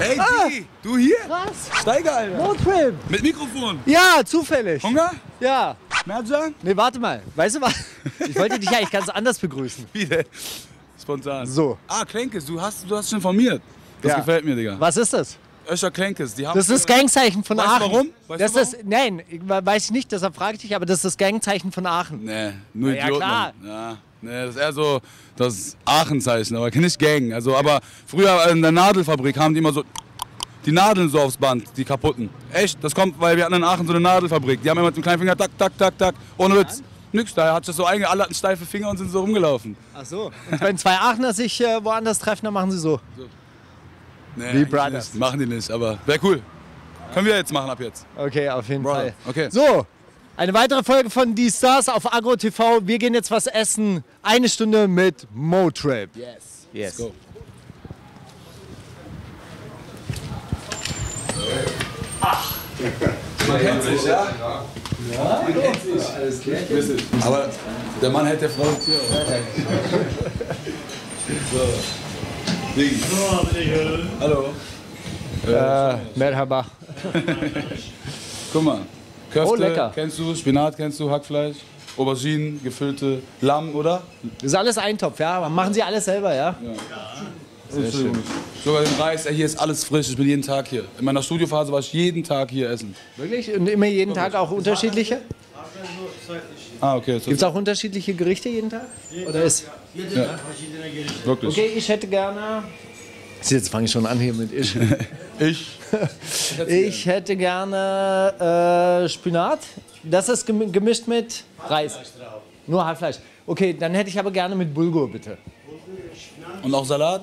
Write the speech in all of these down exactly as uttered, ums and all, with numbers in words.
Hey, ah. Die, du hier? Was? Steiger, Alter. Motrip. Mit Mikrofon. Ja, zufällig. Hunger? Ja. Merjan? Nee, warte mal. Weißt du was? Ich wollte dich eigentlich ganz anders begrüßen. Wie denn? Spontan. So. Ah, Klenkes, du hast, du hast schon informiert. Das ja. gefällt mir, Digga. Was ist das? Öscher Klenkes. Die haben das ist das Gangzeichen von weißt Aachen. Du warum? Weißt das du warum? ist, nein, ich weiß ich nicht, deshalb frage ich dich, aber das ist das Gangzeichen von Aachen. Nee, nur ja, Idioten. klar. Ja, nee, das ist eher so das Aachenzeichen, aber nicht Gang. Also, aber früher in der Nadelfabrik haben die immer so die Nadeln so aufs Band, die kaputten. Echt, das kommt, weil wir hatten in Aachen so eine Nadelfabrik. Die haben immer mit dem kleinen Finger tak, tak, tak, tak, ohne Witz. Nix, da hat das so einge, alle hatten steife Finger und sind so rumgelaufen. Ach so. Und wenn zwei Aachener sich äh, woanders treffen, dann machen sie so. so. Nee, wie Brothers. Nicht. Machen die nicht, aber wäre cool. Können wir jetzt machen ab jetzt. Okay, auf jeden Brother. Fall. Okay. So, eine weitere Folge von Die Stars auf Agro T V. Wir gehen jetzt was essen. Eine Stunde mit Motrip. Yes. Yes. Let's go. Ach. Man kennt sich, ja? Ja, man kennt sich. Alles klar. Aber der Mann hält der Frau die Tür auf. So. Ding. Hallo. Äh, Merhaba. Guck mal. Köfte, Oh, lecker. Kennst du, Spinat kennst du, Hackfleisch, Auberginen, gefüllte Lamm, oder? Das ist alles Eintopf, ja? Machen Sie alles selber, ja? Ja. Sehr schön. Sogar den Reis, ey, hier ist alles frisch, ich bin jeden Tag hier. In meiner Studiophase war ich jeden Tag hier essen. Wirklich? Und immer jeden Tag auch unterschiedliche? Ah, okay. Gibt es auch unterschiedliche Gerichte jeden Tag? Oder ist? Ja. Wirklich. Okay, ich hätte gerne... Jetzt fange ich schon an hier mit ich. Ich? Ich hätte gerne äh, Spinat. Das ist gem- gemischt mit Reis. Nur Hackfleisch. Okay, dann hätte ich aber gerne mit Bulgur, bitte. Und auch Salat?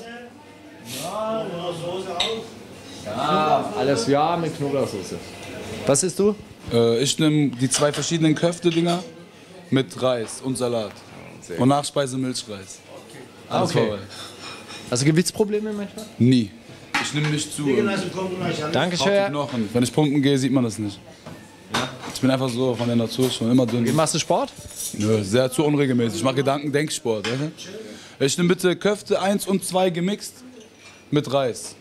Ja, alles ja mit Knoblauchsoße. Was isst du? Äh, ich nehme die zwei verschiedenen Köfte-Dinger mit Reis und Salat. Und Nachspeise Milchreis. Alles Okay. vorbei. Hast du Gewichtsprobleme manchmal? Nie. Ich nehme nicht zu. Auf die Dankeschön. Knochen. Wenn ich pumpen gehe, sieht man das nicht. Ich bin einfach so von der Natur schon immer dünn. Wie machst du Sport? Nö, sehr zu unregelmäßig. Ich mache Gedanken-Denksport. Weißt du? Ich nehme bitte Köfte eins und zwei gemixt mit Reis.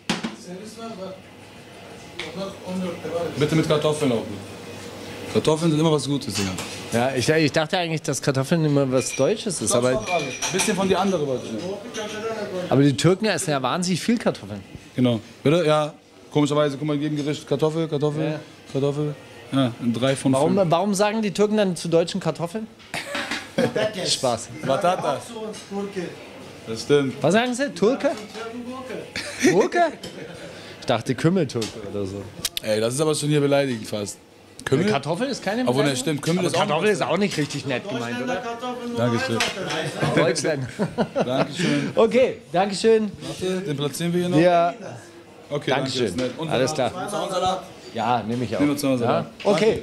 Bitte mit Kartoffeln auch. Kartoffeln sind immer was Gutes, Digga. Ja, ich, ich dachte eigentlich, dass Kartoffeln immer was Deutsches ist. Aber, Ein bisschen von die andere wollte ich nehmen. aber die Türken essen ja wahnsinnig viel Kartoffeln. Genau. Bitte? Ja. Komischerweise, guck mal, in jedem Gericht Kartoffel, Kartoffel, Ja. Kartoffel. Ja, in drei von Warum, fünf. warum sagen die Türken dann zu deutschen Kartoffeln? Spaß. Batatas. Das stimmt. Was sagen sie? Turke? Turke? Ich dachte Kümmelturke oder so. Ey, das ist aber schon hier beleidigend fast. Kümmel? Kartoffel ist keine Obwohl, ne, Beleidigung? stimmt. Kümmel Aber ist auch Kartoffel ist auch nicht richtig nett gemeint, oder? Dankeschön. Deutschland. Dankeschön. Okay, Dankeschön. Warte, den platzieren wir hier noch. Ja, Okay, Dankeschön. danke. ist nett. Und Alles Salat? klar. Zaunsalat? Ja, nehme ich auch. Nehmen wir zu Hause. Ja? Okay.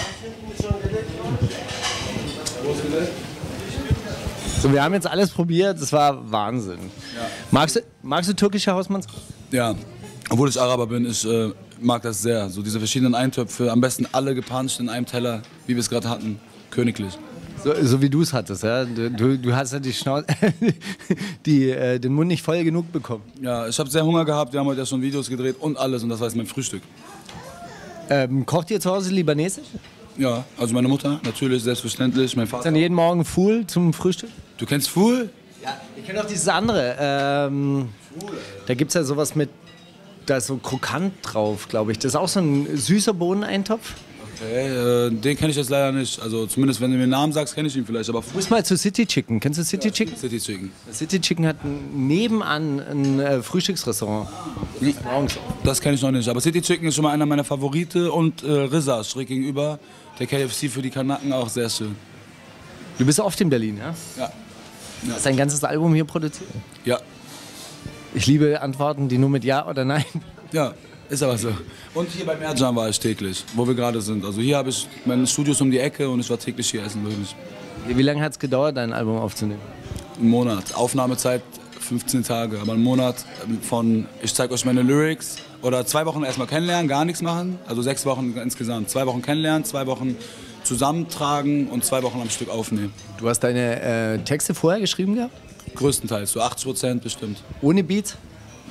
So, wir haben jetzt alles probiert. Das war Wahnsinn. Ja. Magst du, magst du türkische Hausmannskost? Ja, obwohl ich Araber bin, ich äh, mag das sehr. So diese verschiedenen Eintöpfe, am besten alle gepanscht in einem Teller, wie wir es gerade hatten. Königlich. So, so wie du es hattest, ja? Du, du, du hast ja die Schnau die, äh, den Mund nicht voll genug bekommen. Ja, ich habe sehr Hunger gehabt. Wir haben heute ja schon Videos gedreht und alles. Und das war jetzt mein Frühstück. Ähm, kocht ihr zu Hause libanesisch? Ja, also meine Mutter, natürlich, selbstverständlich. Mein Vater. Dann jeden Morgen Fool zum Frühstück? Du kennst Fool? Ja, ich kenne auch dieses andere. Ähm, da gibt es ja sowas mit, da ist so krokant drauf, glaube ich. Das ist auch so ein süßer Bohneneintopf. Okay, äh, den kenne ich jetzt leider nicht. Also zumindest, wenn du mir den Namen sagst, kenne ich ihn vielleicht. Aber Du musst mal zu City Chicken. Kennst du City Chicken? City Chicken. City Chicken hat ein- nebenan ein äh, Frühstücksrestaurant. Morgens. Das kenne ich noch nicht. Aber City Chicken ist schon mal einer meiner Favorite. Und äh, Rizza schräg gegenüber. Der K F C für die Kanaken auch sehr schön. Du bist oft in Berlin, ja? Ja. Hast dein ganzes Album hier produziert? Ja. Ich liebe Antworten, die nur mit Ja oder Nein. Ja, ist aber so. Und hier bei Merjan war ich täglich, wo wir gerade sind. Also hier habe ich mein Studio ist um die Ecke und ich war täglich hier essen, wirklich. Wie lange hat es gedauert, dein Album aufzunehmen? Einen Monat. Aufnahmezeit fünfzehn Tage. Aber einen Monat von, ich zeige euch meine Lyrics. Oder zwei Wochen erstmal kennenlernen, gar nichts machen. Also sechs Wochen insgesamt. Zwei Wochen kennenlernen, zwei Wochen zusammentragen und zwei Wochen am Stück aufnehmen. Du hast deine äh, Texte vorher geschrieben gehabt? Größtenteils, so achtzig Prozent bestimmt. Ohne Beats?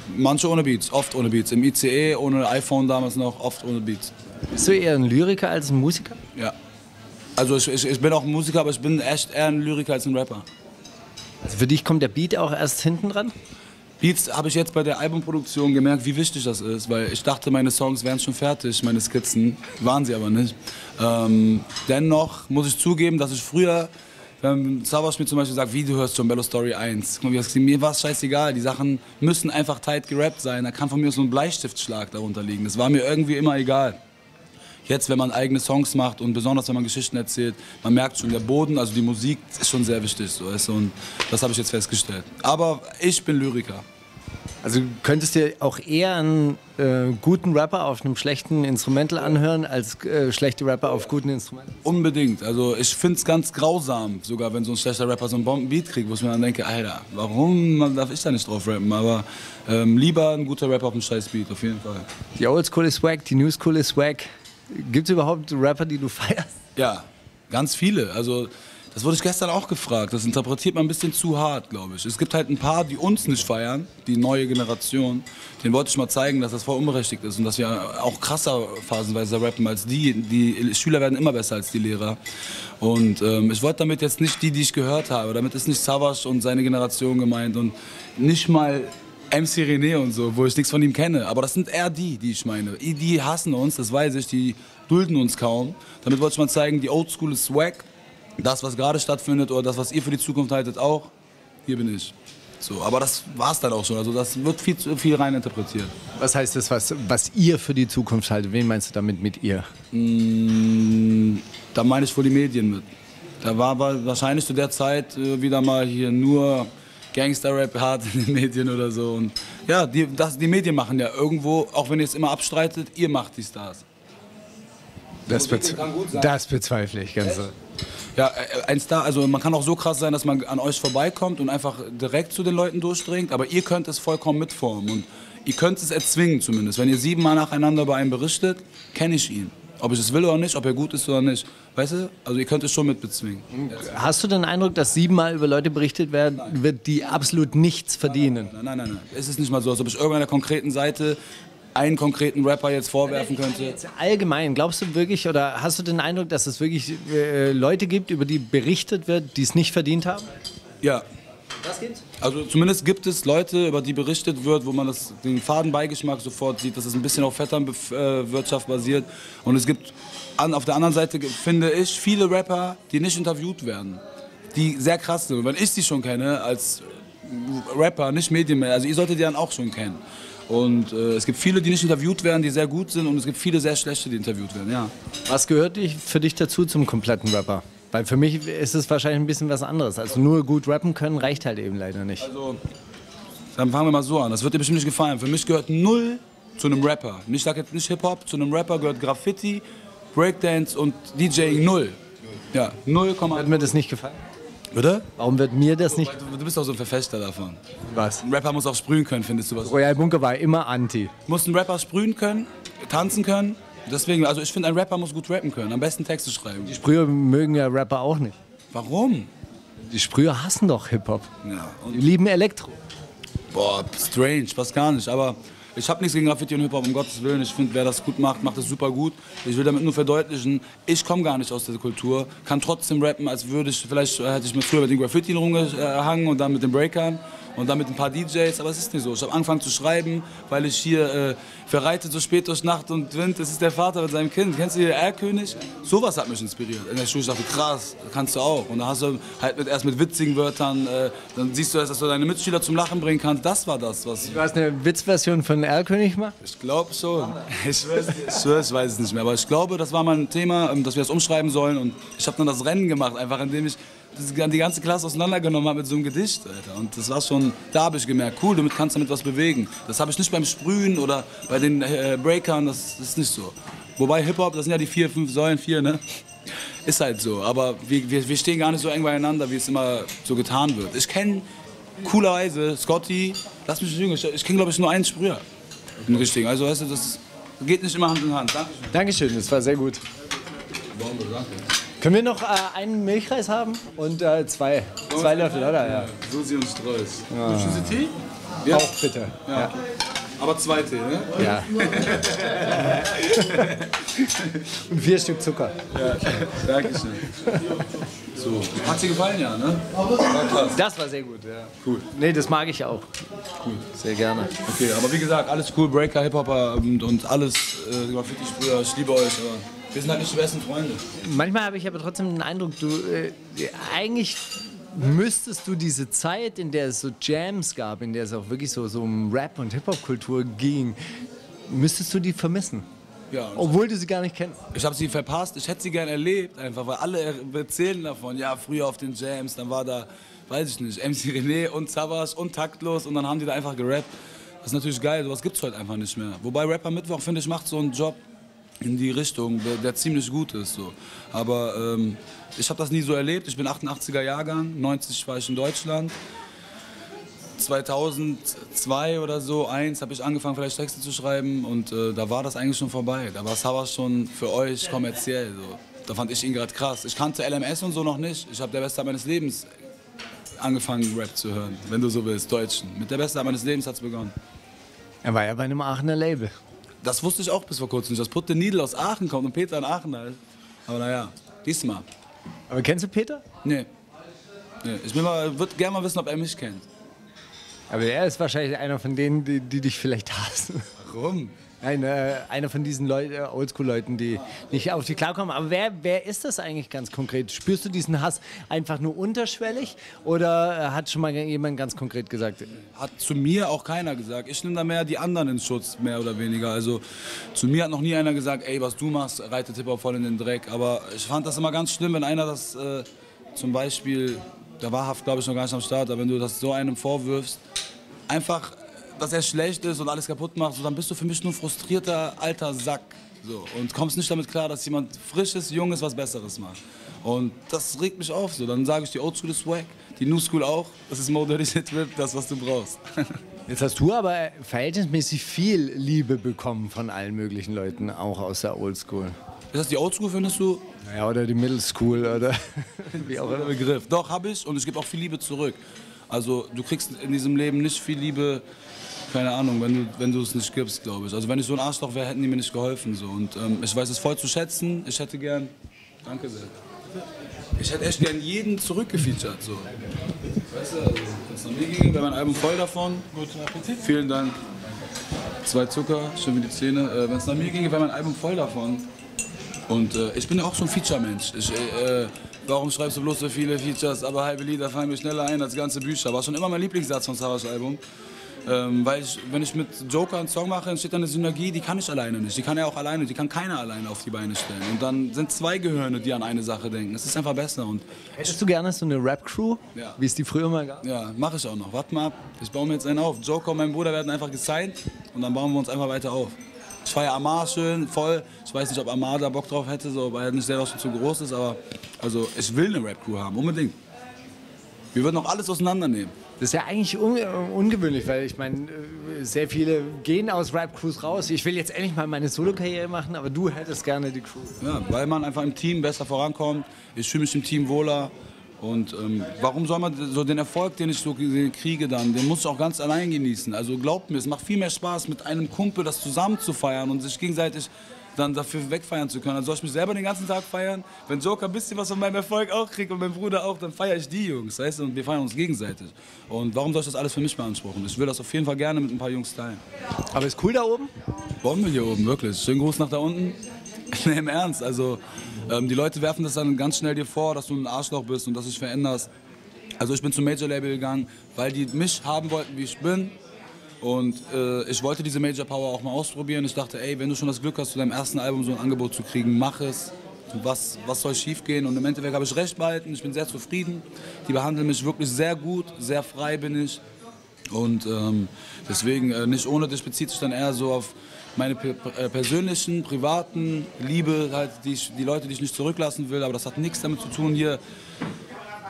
Manche ohne Beats, oft ohne Beats. Im I C E, ohne iPhone damals noch, oft ohne Beats. Bist du eher ein Lyriker als ein Musiker? Ja. Also ich, ich, ich bin auch ein Musiker, aber ich bin echt eher ein Lyriker als ein Rapper. Also für dich kommt der Beat auch erst hinten dran? Beats habe ich jetzt bei der Albumproduktion gemerkt, wie wichtig das ist, weil ich dachte, meine Songs wären schon fertig, meine Skizzen, waren sie aber nicht. Ähm, dennoch muss ich zugeben, dass ich früher, wenn Savas mir zum Beispiel sagt, wie du hörst schon Bello Story eins, mir war es scheißegal, die Sachen müssen einfach tight gerappt sein, da kann von mir so ein Bleistiftschlag darunter liegen, das war mir irgendwie immer egal. Jetzt, wenn man eigene Songs macht und besonders, wenn man Geschichten erzählt, man merkt schon, der Boden, also die Musik ist schon sehr wichtig. So, weißt du, und das habe ich jetzt festgestellt. Aber ich bin Lyriker. Also du könntest dir auch eher einen äh, guten Rapper auf einem schlechten Instrumental anhören, als äh, schlechte Rapper auf guten Instrumenten? Unbedingt. Also ich finde es ganz grausam, sogar wenn so ein schlechter Rapper so einen Bombenbeat kriegt, wo ich mir dann denke, Alter, warum darf ich da nicht drauf rappen? Aber ähm, lieber ein guter Rapper auf einem scheiß Beat, auf jeden Fall. Die Oldschool ist wack, die Newschool ist wack. Gibt es überhaupt Rapper, die du feierst? Ja, ganz viele. Also das wurde ich gestern auch gefragt. Das interpretiert man ein bisschen zu hart, glaube ich. Es gibt halt ein paar, die uns nicht feiern, die neue Generation. Den wollte ich mal zeigen, dass das voll unberechtigt ist und dass wir auch krasser phasenweise rappen als die. Die Schüler werden immer besser als die Lehrer. Und ähm, ich wollte damit jetzt nicht die, die ich gehört habe. Damit ist nicht Savas und seine Generation gemeint und nicht mal M C René und so, wo ich nichts von ihm kenne. Aber das sind eher die, die ich meine. Die hassen uns, das weiß ich, die dulden uns kaum. Damit wollte ich mal zeigen, die Oldschool ist wack. Das, was gerade stattfindet oder das, was ihr für die Zukunft haltet, auch. Hier bin ich. So, aber das war's dann auch schon. Also das wird viel zu viel rein interpretiert. Was heißt das, was, was ihr für die Zukunft haltet? Wen meinst du damit mit ihr? Mmh, da meine ich wohl die Medien mit. Da war wahrscheinlich zu der Zeit äh, wieder mal hier nur Gangster-Rap hart in den Medien oder so. Und ja, die, das, die Medien machen ja irgendwo, auch wenn ihr es immer abstreitet, ihr macht die Stars. Das, bezwe das bezweifle ich ganz so. Ja, ein Star, also man kann auch so krass sein, dass man an euch vorbeikommt und einfach direkt zu den Leuten durchdringt, aber ihr könnt es vollkommen mitformen und ihr könnt es erzwingen zumindest. Wenn ihr siebenmal nacheinander bei einem berichtet, kenne ich ihn. Ob ich es will oder nicht, ob er gut ist oder nicht. Weißt du? Also ihr könnt es schon mitbezwingen. Hast du den Eindruck, dass siebenmal über Leute berichtet werden, wird, die absolut nichts verdienen? Nein, nein, nein, nein. Es ist nicht mal so, als ob ich irgendeiner konkreten Seite einen konkreten Rapper jetzt vorwerfen könnte. Jetzt allgemein, glaubst du wirklich oder hast du den Eindruck, dass es wirklich äh, Leute gibt, über die berichtet wird, die es nicht verdient haben? Ja. Was gibt's? Also zumindest gibt es Leute, über die berichtet wird, wo man das, den Fadenbeigeschmack sofort sieht, dass es ein bisschen auf Vetternwirtschaft basiert. Und es gibt an, auf der anderen Seite, finde ich, viele Rapper, die nicht interviewt werden, die sehr krass sind. Und wenn ich sie schon kenne als Rapper, nicht Medien mehr, also ihr solltet die dann auch schon kennen. Und äh, es gibt viele, die nicht interviewt werden, die sehr gut sind und es gibt viele sehr schlechte, die interviewt werden, ja. Was gehört für dich dazu zum kompletten Rapper? Weil für mich ist es wahrscheinlich ein bisschen was anderes. Also nur gut rappen können reicht halt eben leider nicht. Also, dann fangen wir mal so an. Das wird dir bestimmt nicht gefallen. Für mich gehört null zu einem Rapper. Ich sage jetzt nicht Hip-Hop, zu einem Rapper gehört Graffiti, Breakdance und DJing null. Ja, null Komma eins. Hat mir das nicht gefallen? Bitte? Warum wird mir das nicht... Du bist doch so ein Verfechter davon. Was? Ein Rapper muss auch sprühen können, findest du was? Royal Bunker war immer anti. Muss ein Rapper sprühen können, tanzen können. Deswegen, also ich finde, ein Rapper muss gut rappen können. Am besten Texte schreiben. Die Sprüher mögen ja Rapper auch nicht. Warum? Die Sprüher hassen doch Hip-Hop. Ja, und Die lieben Elektro. boah, strange, was gar nicht. Aber ich habe nichts gegen Graffiti und Hip-Hop, um Gottes Willen. Ich finde, wer das gut macht, macht das super gut. Ich will damit nur verdeutlichen, ich komme gar nicht aus der Kultur, kann trotzdem rappen, als würde ich, vielleicht hätte ich mir früher mit den Graffiti rumgehangen und dann mit den Breakern und dann mit ein paar D Js, aber es ist nicht so. Ich habe angefangen zu schreiben, weil ich hier äh, verreitet so spät durch Nacht und Wind, das ist der Vater mit seinem Kind. Kennst du hier Erlkönig? Sowas hat mich inspiriert. In der Schule ich dachte, krass, kannst du auch. Und da hast du halt mit, erst mit witzigen Wörtern, äh, dann siehst du erst, dass du deine Mitschüler zum Lachen bringen kannst. Das war das, was... Du hast eine Witzversion von Erlkönig gemacht? Ich glaube schon. Ich, ich, ich weiß es nicht mehr, aber ich glaube, das war mal ein Thema, dass wir das umschreiben sollen. Und ich habe dann das Rennen gemacht, einfach indem ich die ganze Klasse auseinandergenommen habe mit so einem Gedicht, Alter. Und das war schon, da habe ich gemerkt, cool, damit kannst du damit was bewegen. Das habe ich nicht beim Sprühen oder bei den äh, Breakern, das, das ist nicht so. Wobei Hip-Hop, das sind ja die vier, fünf Säulen, vier, ne? Ist halt so. Aber wir, wir, wir stehen gar nicht so eng beieinander, wie es immer so getan wird. Ich kenne coolerweise Scotty, lass mich nicht lügen, ich, ich kenne glaube ich nur einen Sprüher. Den richtigen. Also weißt du, das geht nicht immer Hand in Hand. Dankeschön. Dankeschön, das war sehr gut. Können wir noch äh, einen Milchreis haben? Und äh, zwei, zwei Löffel, oder? Ja. Susi und Streus. Ja. Tee? Ja. Auch bitte. Ja. Ja. Aber zwei Tee, ne? Ja. Und vier Stück Zucker. Ja, danke schön. So, hat dir gefallen, ja, ne? War krass. Das war sehr gut, ja. Cool. Nee, das mag ich auch. Cool. Sehr gerne. Okay, aber wie gesagt, alles cool, Breaker, Hip-Hopper und, und alles, äh, Graffiti-Sprüher, ich liebe euch, aber wir sind halt nicht die besten Freunde. Manchmal habe ich aber trotzdem den Eindruck, du, äh, eigentlich müsstest du diese Zeit, in der es so Jams gab, in der es auch wirklich so, so um Rap- und Hip-Hop-Kultur ging, müsstest du die vermissen. Ja, Obwohl du sie gar nicht kennst. ich habe sie verpasst, ich hätte sie gern erlebt, einfach, weil alle erzählen davon. Ja, früher auf den Jams, dann war da, weiß ich nicht, M C René und Savas und Taktlos und dann haben die da einfach gerappt. Das ist natürlich geil, sowas gibt's heute einfach nicht mehr. Wobei Rapper Mittwoch, finde ich, macht so einen Job in die Richtung, der, der ziemlich gut ist. So. Aber ähm, ich habe das nie so erlebt. Ich bin achtundachtziger Jahrgang, neunzig war ich in Deutschland. zweitausendzwei oder so, eins, habe ich angefangen, vielleicht Texte zu schreiben und äh, da war das eigentlich schon vorbei. Da war Savas schon für euch kommerziell. So. Da fand ich ihn gerade krass. Ich kannte L M S und so noch nicht. Ich habe der beste Tag meines Lebens angefangen, Rap zu hören, wenn du so willst, Deutschen. Mit der beste Tag meines Lebens hat es begonnen. Er war ja bei einem Aachener Label. Das wusste ich auch bis vor kurzem nicht, dass Put the Needle aus Aachen kommt und Peter in Aachen halt. Aber naja, diesmal. Aber kennst du Peter? Nee. nee. Ich würde gerne mal wissen, ob er mich kennt. Aber er ist wahrscheinlich einer von denen, die, die dich vielleicht hassen. Warum? Ein, äh, einer von diesen Leut, äh, Oldschool-Leuten, die nicht auf dich klarkommen. Aber wer, wer ist das eigentlich ganz konkret? Spürst du diesen Hass einfach nur unterschwellig oder äh, hat schon mal jemand ganz konkret gesagt? Hat zu mir auch keiner gesagt. Ich nehme da mehr die anderen in Schutz, mehr oder weniger. Also zu mir hat noch nie einer gesagt, ey, was du machst, reitet Hip-Hop voll in den Dreck. Aber ich fand das immer ganz schlimm, wenn einer das äh, zum Beispiel, der war Haft, glaube ich, noch gar nicht am Start, aber wenn du das so einem vorwirfst, einfach, dass er schlecht ist und alles kaputt macht, so, dann bist du für mich nur ein frustrierter alter Sack. So, und kommst nicht damit klar, dass jemand Frisches, Junges was Besseres macht. Und das regt mich auf. So. Dann sage ich, die Oldschool ist wack, die New School auch. Das ist Mo Dirty Shit Rip, das, was du brauchst. Jetzt hast du aber verhältnismäßig viel Liebe bekommen von allen möglichen Leuten, auch aus der Oldschool. Ist das die Oldschool, findest du? Ja, oder die Middle School oder wie auch immer. Begriff. Doch, habe ich und ich gebe auch viel Liebe zurück. Also du kriegst in diesem Leben nicht viel Liebe, keine Ahnung, wenn du, wenn du es nicht gibst, glaube ich. Also wenn ich so ein Arschloch wäre, hätten die mir nicht geholfen. So. Und ähm, ich weiß es voll zu schätzen. Ich hätte gern, danke sehr, ich hätte echt gern jeden zurückgefeatured. So. Weißt du, also, wenn es nach mir ging, wäre mein Album voll davon. Guten Appetit. Vielen Dank. Zwei Zucker, schön wie die Zähne. Äh, wenn es nach mir ging, wäre mein Album voll davon. Und äh, ich bin ja auch so ein Feature-Mensch. Ich, äh, warum schreibst du bloß so viele Features, aber halbe Lieder fallen mir schneller ein als ganze Bücher. War schon immer mein Lieblingssatz von Savas Album. Ähm, weil ich, wenn ich mit Joker einen Song mache, entsteht dann eine Synergie, die kann ich alleine nicht. Die kann er auch alleine, die kann keiner alleine auf die Beine stellen. Und dann sind zwei Gehirne, die an eine Sache denken. Das ist einfach besser. Und hättest du gerne so eine Rap-Crew, ja, wie es die früher mal gab? Ja, mache ich auch noch. Warte mal ab. Ich baue mir jetzt einen auf. Joker und mein Bruder werden einfach gesigned und dann bauen wir uns einfach weiter auf. Ich feiere Amar schön, voll. Ich weiß nicht, ob Amar da Bock drauf hätte, so, weil er nicht selber schon zu groß ist, aber also, ich will eine Rap-Crew haben, unbedingt. Wir würden auch alles auseinandernehmen. Das ist ja eigentlich un ungewöhnlich, weil ich meine, sehr viele gehen aus Rap-Crews raus. Ich will jetzt endlich mal meine Solo-Karriere machen, aber du hättest gerne die Crew. Ja, weil man einfach im Team besser vorankommt. Ich fühle mich im Team wohler. Und ähm, warum soll man so den Erfolg, den ich so kriege dann, den muss ich auch ganz allein genießen. Also glaubt mir, es macht viel mehr Spaß, mit einem Kumpel das zusammen zu feiern und sich gegenseitig dann dafür wegfeiern zu können. Also soll ich mich selber den ganzen Tag feiern? Wenn Joker ein bisschen was von meinem Erfolg auch kriegt und mein Bruder auch, dann feiere ich die Jungs, weißt du? Und wir feiern uns gegenseitig. Und warum soll ich das alles für mich beanspruchen? Ich will das auf jeden Fall gerne mit ein paar Jungs teilen. Aber ist cool da oben? Bombe hier oben, wirklich. Schönen Gruß nach da unten. Nee, im Ernst. Also ähm, die Leute werfen das dann ganz schnell dir vor, dass du ein Arschloch bist und dass du dich veränderst. Also ich bin zum Major-Label gegangen, weil die mich haben wollten, wie ich bin. Und äh, ich wollte diese Major Power auch mal ausprobieren. Ich dachte, ey, wenn du schon das Glück hast, zu deinem ersten Album so ein Angebot zu kriegen, mach es. Was, was soll schief gehen? Und im Endeffekt habe ich recht behalten. Ich bin sehr zufrieden. Die behandeln mich wirklich sehr gut, sehr frei bin ich. Und ähm, deswegen, äh, nicht ohne dich bezieht sich dann eher so auf meine per äh, persönlichen, privaten Liebe, halt die, ich, die Leute, die ich nicht zurücklassen will. Aber das hat nichts damit zu tun, hier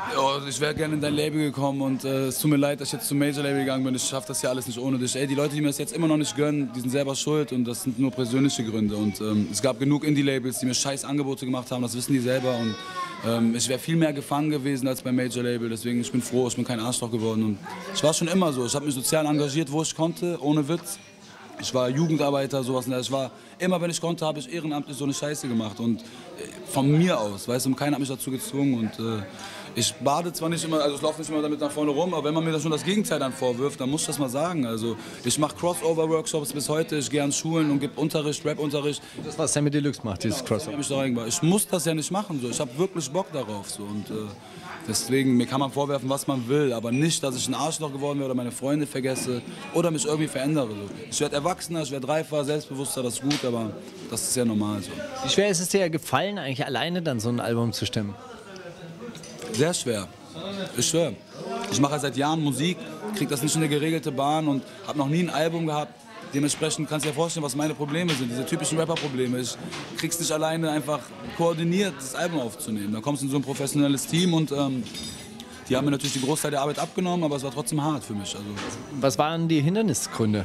Ja, ich wäre gerne in dein Label gekommen und äh, es tut mir leid, dass ich jetzt zum Major-Label gegangen bin. Ich schaffe das ja alles nicht ohne dich. Ey, die Leute, die mir das jetzt immer noch nicht gönnen, die sind selber schuld und das sind nur persönliche Gründe. Und ähm, es gab genug Indie-Labels, die mir scheiß Angebote gemacht haben, das wissen die selber. Und ähm, ich wäre viel mehr gefangen gewesen als beim Major-Label. Deswegen, ich bin froh, ich bin kein Arschloch geworden. Und ich war schon immer so. Ich habe mich sozial engagiert, wo ich konnte, ohne Witz. Ich war Jugendarbeiter, sowas. Ich war immer, wenn ich konnte, habe ich ehrenamtlich so eine Scheiße gemacht. Und von mir aus, weißt du, keiner hat mich dazu gezwungen. Und äh, ich bade zwar nicht immer, also ich laufe nicht immer damit nach vorne rum, aber wenn man mir da schon das Gegenteil dann vorwirft, dann muss ich das mal sagen. Also ich mache Crossover-Workshops bis heute, ich gehe an Schulen und gebe Unterricht, Rap-Unterricht. Das, was Samy Deluxe macht, dieses Crossover. Ich, ich muss das ja nicht machen, so. Ich habe wirklich Bock darauf. So. Und, äh, deswegen, mir kann man vorwerfen, was man will, aber nicht, dass ich ein Arschloch geworden wäre oder meine Freunde vergesse oder mich irgendwie verändere. So. Ich werde erwachsener, ich werde reifer, selbstbewusster, das ist gut, aber das ist ja normal so. Wie schwer ist es dir gefallen, eigentlich alleine dann so ein Album zu stemmen? Sehr schwer. Ich schwöre. Ich mache seit Jahren Musik, kriege das nicht in eine geregelte Bahn und habe noch nie ein Album gehabt. Dementsprechend kannst du dir vorstellen, was meine Probleme sind, diese typischen Rapper-Probleme. Ich krieg's nicht alleine einfach koordiniert, das Album aufzunehmen. Da kommst du in so ein professionelles Team und ähm, die haben mir natürlich den Großteil der Arbeit abgenommen, aber es war trotzdem hart für mich. Also, was waren die Hindernisgründe?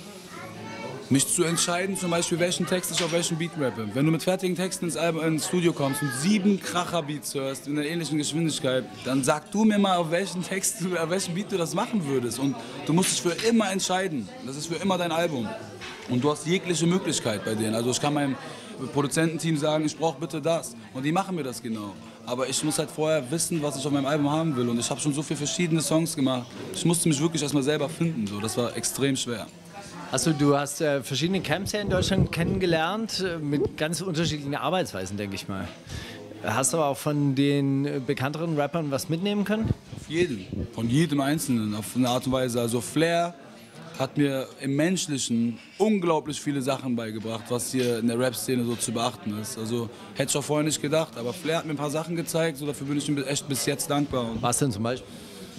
mich zu entscheiden, zum Beispiel, welchen Text ich auf welchen Beat rappe. Wenn du mit fertigen Texten ins, Album, ins Studio kommst und sieben Kracher-Beats hörst in einer ähnlichen Geschwindigkeit, dann sag du mir mal, auf welchen Text, du, auf welchen Beat du das machen würdest. Und du musst dich für immer entscheiden. Das ist für immer dein Album. Und du hast jegliche Möglichkeit bei denen. Also ich kann meinem Produzententeam sagen, ich brauche bitte das. Und die machen mir das genau. Aber ich muss halt vorher wissen, was ich auf meinem Album haben will. Und ich habe schon so viele verschiedene Songs gemacht. Ich musste mich wirklich erstmal selber finden. So. Das war extrem schwer. Also du hast äh, verschiedene Camps hier in Deutschland kennengelernt, äh, mit ganz unterschiedlichen Arbeitsweisen, denke ich mal. Hast du aber auch von den äh, bekannteren Rappern was mitnehmen können? Auf jeden, von jedem Einzelnen, auf eine Art und Weise. Also Flair hat mir im Menschlichen unglaublich viele Sachen beigebracht, was hier in der Rap-Szene so zu beachten ist. Also hätte ich auch vorher nicht gedacht, aber Flair hat mir ein paar Sachen gezeigt, so dafür bin ich ihm echt bis jetzt dankbar. Was denn zum Beispiel?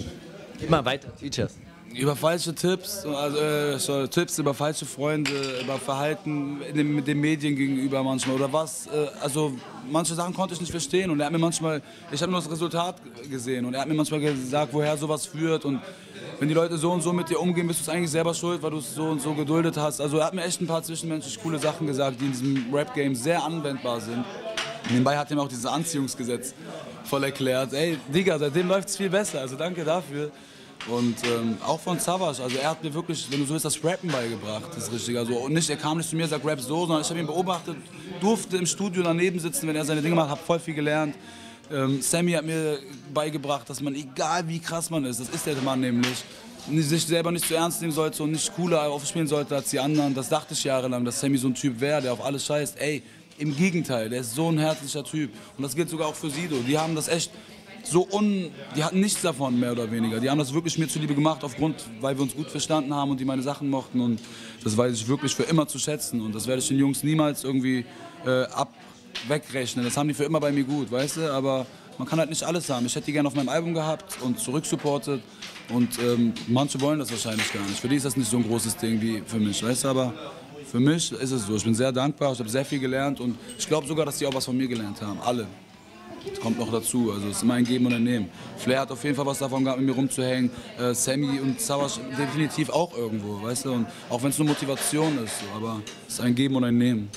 Geh mal weiter, Features. Über falsche Tipps, also äh, sorry, Tipps über falsche Freunde, über Verhalten in den, mit den Medien gegenüber manchmal oder was. Äh, also manche Sachen konnte ich nicht verstehen und er hat mir manchmal, ich habe nur das Resultat gesehen und er hat mir manchmal gesagt, woher sowas führt und wenn die Leute so und so mit dir umgehen, bist du eigentlich selber schuld, weil du es so und so geduldet hast. Also er hat mir echt ein paar zwischenmenschlich coole Sachen gesagt, die in diesem Rap-Game sehr anwendbar sind. Nebenbei hat er mir auch dieses Anziehungsgesetz voll erklärt. Ey, Digga, seitdem läuft es viel besser, also danke dafür. Und ähm, auch von Savage, also er hat mir wirklich, wenn du so willst, das Rappen beigebracht, das ist richtig. Also, und nicht, er kam nicht zu mir und sagt Rap so, sondern ich habe ihn beobachtet, durfte im Studio daneben sitzen, wenn er seine Dinge macht, habe voll viel gelernt. Ähm, Samy hat mir beigebracht, dass man, egal wie krass man ist, das ist der Mann nämlich, sich selber nicht zu ernst nehmen sollte und nicht cooler aufspielen sollte als die anderen. Das dachte ich jahrelang, dass Samy so ein Typ wäre, der auf alles scheißt. Ey, im Gegenteil, der ist so ein herzlicher Typ. Und das gilt sogar auch für Sido. Die haben das echt so un... Die hatten nichts davon, mehr oder weniger. Die haben das wirklich mir zuliebe gemacht, aufgrund, weil wir uns gut verstanden haben und die meine Sachen mochten. Und das weiß ich wirklich für immer zu schätzen. Und das werde ich den Jungs niemals irgendwie äh, ab wegrechnen. Das haben die für immer bei mir gut, weißt du? Aber man kann halt nicht alles haben. Ich hätte die gerne auf meinem Album gehabt und zurücksupportet. Und ähm, manche wollen das wahrscheinlich gar nicht. Für die ist das nicht so ein großes Ding wie für mich, weißt du? Aber für mich ist es so. Ich bin sehr dankbar, ich habe sehr viel gelernt. Und ich glaube sogar, dass die auch was von mir gelernt haben. Alle. Das kommt noch dazu, also es ist immer ein Geben und ein Nehmen. Flair hat auf jeden Fall was davon gehabt, mit mir rumzuhängen. Äh, Samy und Savage definitiv auch irgendwo, weißt du? Und auch wenn es nur Motivation ist, so, aber es ist ein Geben und ein Nehmen.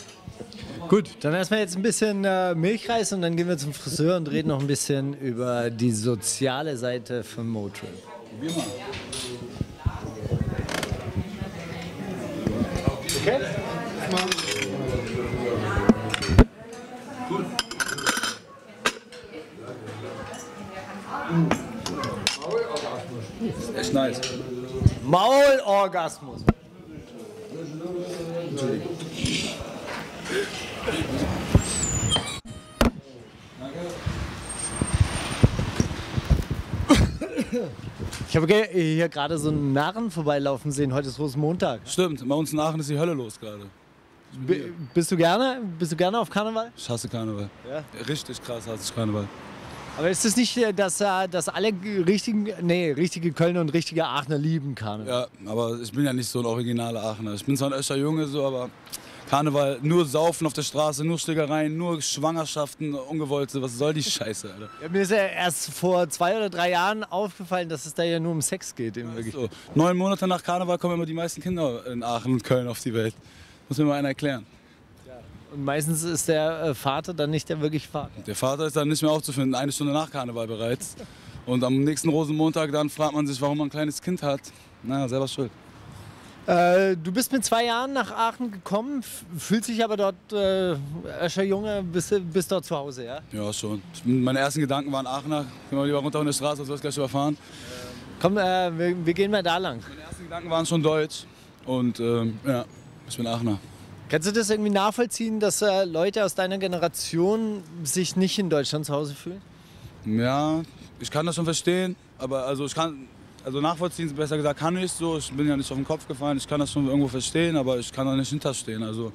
Gut, dann erstmal jetzt ein bisschen äh, Milchreis und dann gehen wir zum Friseur und reden noch ein bisschen über die soziale Seite von Motrip. Probier mal. Okay? Gut. Das ist echt nice. Maulorgasmus. Entschuldigung. Ich habe hier gerade so einen Narren vorbeilaufen sehen. Heute ist Rosenmontag. Stimmt, bei uns in Aachen ist die Hölle los gerade. B bist du gerne? Bist du gerne auf Karneval? Ich hasse Karneval. Ja? Richtig krass hasse ich Karneval. Aber ist es nicht, dass, dass alle richtigen, nee, richtige Kölner und richtige Aachener lieben Karneval? Ja, aber ich bin ja nicht so ein originaler Aachener. Ich bin zwar ein öscher Junge, so, aber Karneval, nur Saufen auf der Straße, nur Schlägereien, nur Schwangerschaften, Ungewollte, was soll die Scheiße, Alter? Ja, mir ist ja erst vor zwei oder drei Jahren aufgefallen, dass es da ja nur um Sex geht. Eben wirklich. So, neun Monate nach Karneval kommen immer die meisten Kinder in Aachen und Köln auf die Welt. Muss mir mal einer erklären. Und meistens ist der äh, Vater dann nicht der wirklich Vater. Der Vater ist dann nicht mehr aufzufinden, eine Stunde nach Karneval bereits. Und am nächsten Rosenmontag dann fragt man sich, warum man ein kleines Kind hat. Na, selber schuld. Äh, du bist mit zwei Jahren nach Aachen gekommen, fühlt sich aber dort, äh, Öscher Junge, bist, bist dort zu Hause, ja? Ja, schon. Ich, meine ersten Gedanken waren Aachener. Gehen wir lieber runter auf der Straße, als wir es gleich überfahren. Komm, äh, wir, wir gehen mal da lang. Meine ersten Gedanken waren schon deutsch. Und ähm, ja, ich bin Aachener. Kannst du das irgendwie nachvollziehen, dass äh, Leute aus deiner Generation sich nicht in Deutschland zu Hause fühlen? Ja, ich kann das schon verstehen. Aber also ich kann... Also nachvollziehen, besser gesagt, kann ich so. Ich bin ja nicht auf den Kopf gefallen. Ich kann das schon irgendwo verstehen, aber ich kann da nicht hinterstehen. Also,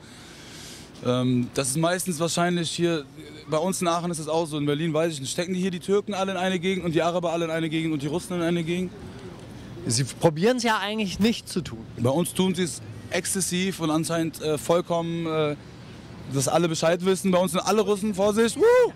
ähm, das ist meistens wahrscheinlich hier, bei uns in Aachen ist es auch so, in Berlin weiß ich nicht. Stecken die hier die Türken alle in eine Gegend und die Araber alle in eine Gegend und die Russen in eine Gegend? Sie probieren es ja eigentlich nicht zu tun. Bei uns tun sie es exzessiv und anscheinend äh, vollkommen, äh, dass alle Bescheid wissen. Bei uns sind alle Russen, Vorsicht, Woo!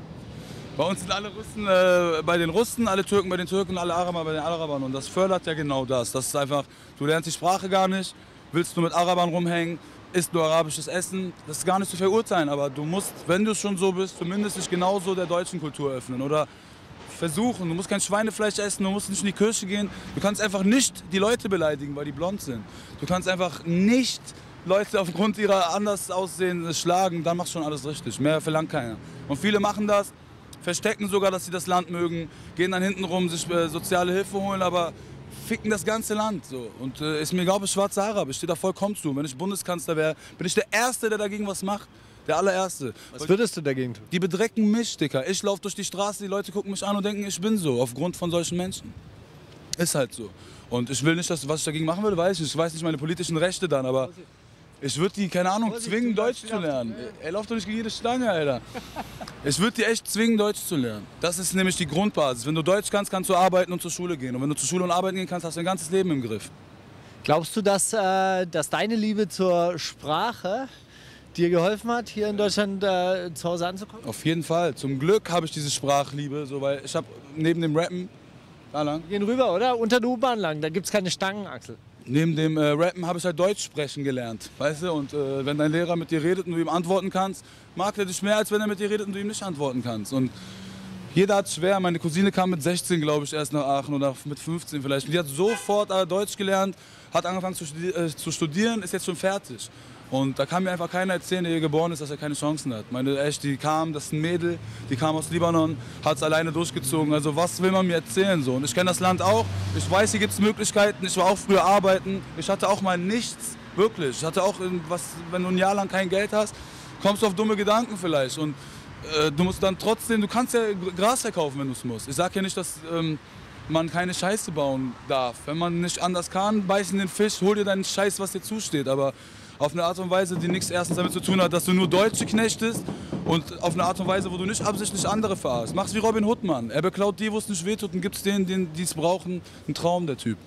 Bei uns sind alle Russen äh, bei den Russen, alle Türken bei den Türken, alle Araber bei den Arabern. Und das fördert ja genau das. Das ist einfach, du lernst die Sprache gar nicht, willst du mit Arabern rumhängen, isst du arabisches Essen. Das ist gar nicht zu verurteilen, aber du musst, wenn du schon so bist, zumindest dich genauso der deutschen Kultur öffnen. Oder versuchen, du musst kein Schweinefleisch essen, du musst nicht in die Kirche gehen. Du kannst einfach nicht die Leute beleidigen, weil die blond sind. Du kannst einfach nicht Leute aufgrund ihrer anders aussehen schlagen, dann machst du schon alles richtig. Mehr verlangt keiner. Und viele machen das. Verstecken sogar, dass sie das Land mögen, gehen dann hinten rum, sich äh, soziale Hilfe holen, aber ficken das ganze Land. So. Und äh, ist mir egal, ob es schwarze Haare habe, ich stehe da vollkommen zu. Wenn ich Bundeskanzler wäre, bin ich der Erste, der dagegen was macht. Der allererste. Was würdest du dagegen tun? Die bedrecken mich, Dicker. Ich laufe durch die Straße, die Leute gucken mich an und denken, ich bin so, aufgrund von solchen Menschen. Ist halt so. Und ich will nicht, dass, was ich dagegen machen würde, weiß ich. Ich weiß nicht meine politischen Rechte dann, aber ich würde die, keine Ahnung, zwingen, Deutsch zu lernen. Ey, lauf doch nicht gegen jede Stange, Alter. Ich würde die echt zwingen, Deutsch zu lernen. Das ist nämlich die Grundbasis. Wenn du Deutsch kannst, kannst du arbeiten und zur Schule gehen. Und wenn du zur Schule und arbeiten gehen kannst, hast du dein ganzes Leben im Griff. Glaubst du, dass, äh, dass deine Liebe zur Sprache dir geholfen hat, hier in Deutschland äh, zu Hause anzukommen? Auf jeden Fall. Zum Glück habe ich diese Sprachliebe, so, weil ich habe neben dem Rappen, da lang, Wir gehen rüber, oder? Unter der U-Bahn lang, da gibt es keine Stangen, Axel. neben dem äh, Rappen habe ich halt Deutsch sprechen gelernt, weißt du? Und äh, wenn dein Lehrer mit dir redet und du ihm antworten kannst, mag er dich mehr, als wenn er mit dir redet und du ihm nicht antworten kannst. Und jeder hat es schwer. Meine Cousine kam mit sechzehn, glaube ich, erst nach Aachen oder mit fünfzehn vielleicht. Und die hat sofort äh, Deutsch gelernt, hat angefangen zu, studi äh, zu studieren, ist jetzt schon fertig. Und da kann mir einfach keiner erzählen, der hier geboren ist, dass er keine Chancen hat. Meine, echt, die kam, das ist ein Mädel, die kam aus Libanon, hat es alleine durchgezogen. Also was will man mir erzählen so? Und ich kenne das Land auch, ich weiß, hier gibt es Möglichkeiten. Ich war auch früher arbeiten, ich hatte auch mal nichts, wirklich. Ich hatte auch, was, wenn du ein Jahr lang kein Geld hast, kommst du auf dumme Gedanken vielleicht. Und äh, du musst dann trotzdem, du kannst ja Gras verkaufen, wenn du es musst. Ich sage ja nicht, dass ähm, man keine Scheiße bauen darf. Wenn man nicht anders kann, beiß in den Fisch, hol dir deinen Scheiß, was dir zusteht. Aber auf eine Art und Weise, die nichts erstens damit zu tun hat, dass du nur Deutsche knechtest und auf eine Art und Weise, wo du nicht absichtlich andere verarschst. Mach's wie Robin Hood, Mann. Er beklaut die, wo es nicht wehtut und gibt's denen, die es brauchen. Ein Traum, der Typ.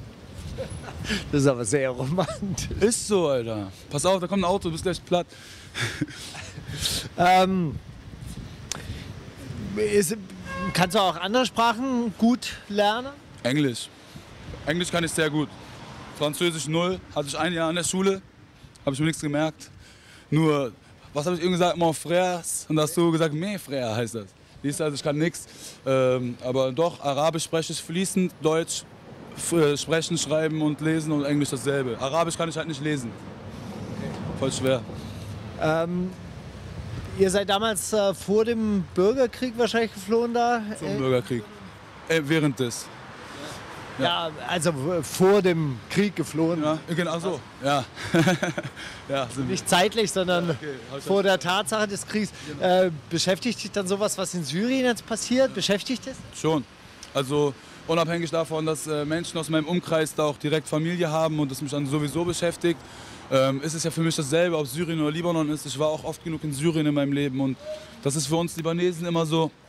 Das ist aber sehr romantisch. Ist so, Alter. Pass auf, da kommt ein Auto, du bist gleich platt. ähm, ist, kannst du auch andere Sprachen gut lernen? Englisch. Englisch kann ich sehr gut. Französisch null, hatte ich ein Jahr in der Schule, habe ich mir nichts gemerkt. Nur, was habe ich eben gesagt, mon frères, und da hast du gesagt, mes frères heißt das. Siehst du, also ich kann nichts, ähm, aber doch, Arabisch spreche ich fließend, Deutsch äh, sprechen, schreiben und lesen und Englisch dasselbe. Arabisch kann ich halt nicht lesen, voll schwer. Ähm, ihr seid damals äh, vor dem Bürgerkrieg wahrscheinlich geflohen da? Zum äh, Bürgerkrieg, äh, während des. Ja, also äh, vor dem Krieg geflohen. Ja, genau so, ja. Ja, sind wir. Nicht zeitlich, sondern okay, halt vor der Tatsache des Kriegs. Äh, beschäftigt dich dann sowas, was in Syrien jetzt passiert? Beschäftigt es? Schon. Also unabhängig davon, dass äh, Menschen aus meinem Umkreis da auch direkt Familie haben und das mich dann sowieso beschäftigt, ähm, ist es ja für mich dasselbe, ob Syrien oder Libanon ist. Ich war auch oft genug in Syrien in meinem Leben und das ist für uns Libanesen immer so,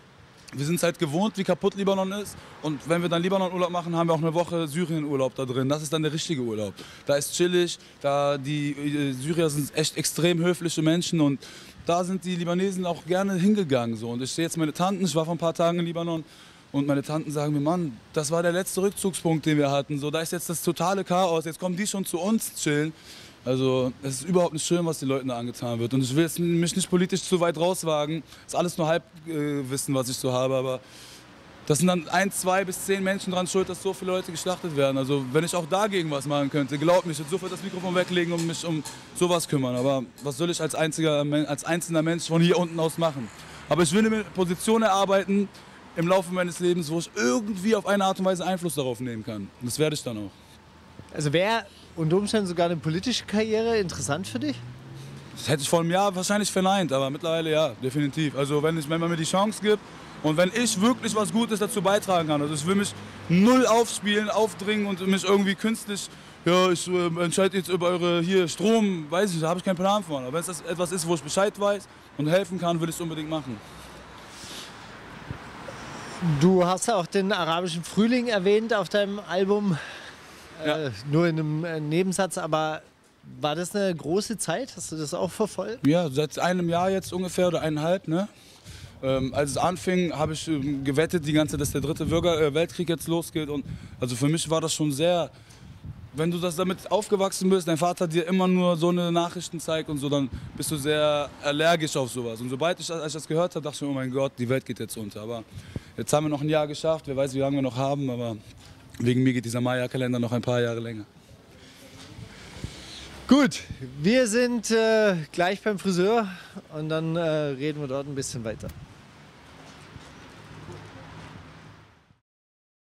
wir sind es halt gewohnt, wie kaputt Libanon ist. Und wenn wir dann Libanon-Urlaub machen, haben wir auch eine Woche Syrien-Urlaub da drin. Das ist dann der richtige Urlaub. Da ist chillig, da die äh, Syrier sind echt extrem höfliche Menschen und da sind die Libanesen auch gerne hingegangen. So. Und ich sehe jetzt meine Tanten, ich war vor ein paar Tagen in Libanon und meine Tanten sagen mir, Mann, das war der letzte Rückzugspunkt, den wir hatten. So, da ist jetzt das totale Chaos, jetzt kommen die schon zu uns chillen. Also es ist überhaupt nicht schön, was den Leuten da angetan wird. Und ich will jetzt mich nicht politisch zu weit rauswagen. Das ist alles nur Halbwissen, äh, was ich so habe. Aber das sind dann ein, zwei bis zehn Menschen dran schuld, dass so viele Leute geschlachtet werden. Also wenn ich auch dagegen was machen könnte, glaub mich, ich würde sofort das Mikrofon weglegen und mich um sowas kümmern. Aber was soll ich als, einziger, als einzelner Mensch von hier unten aus machen? Aber ich will eine Position erarbeiten im Laufe meines Lebens, wo ich irgendwie auf eine Art und Weise Einfluss darauf nehmen kann. Und das werde ich dann auch. Also wäre unter Umständen sogar eine politische Karriere interessant für dich? Das hätte ich vor einem Jahr wahrscheinlich verneint, aber mittlerweile ja, definitiv. Also wenn, ich, wenn man mir die Chance gibt und wenn ich wirklich was Gutes dazu beitragen kann. Also ich will mich null aufspielen, aufdringen und mich irgendwie künstlich, ja, ich äh, entscheide jetzt über eure hier Strom, weiß ich, da habe ich keinen Plan von. Aber wenn es das etwas ist, wo ich Bescheid weiß und helfen kann, will ich es unbedingt machen. Du hast ja auch den arabischen Frühling erwähnt auf deinem Album. Ja. Äh, nur in einem äh, Nebensatz, aber war das eine große Zeit? Hast du das auch verfolgt? Ja, seit einem Jahr jetzt ungefähr oder eineinhalb. Ne? Ähm, als es anfing, habe ich ähm, gewettet, die ganze, dass der dritte Bürger, äh, Weltkrieg jetzt losgeht. Und also für mich war das schon sehr, wenn du das damit aufgewachsen bist, dein Vater dir immer nur so eine Nachrichten zeigt und so, dann bist du sehr allergisch auf sowas. Und sobald ich, als ich das gehört habe, dachte ich mir, oh mein Gott, die Welt geht jetzt unter. Aber jetzt haben wir noch ein Jahr geschafft, wer weiß, wie lange wir noch haben, aber wegen mir geht dieser Maya-Kalender noch ein paar Jahre länger. Gut, wir sind äh, gleich beim Friseur und dann äh, reden wir dort ein bisschen weiter.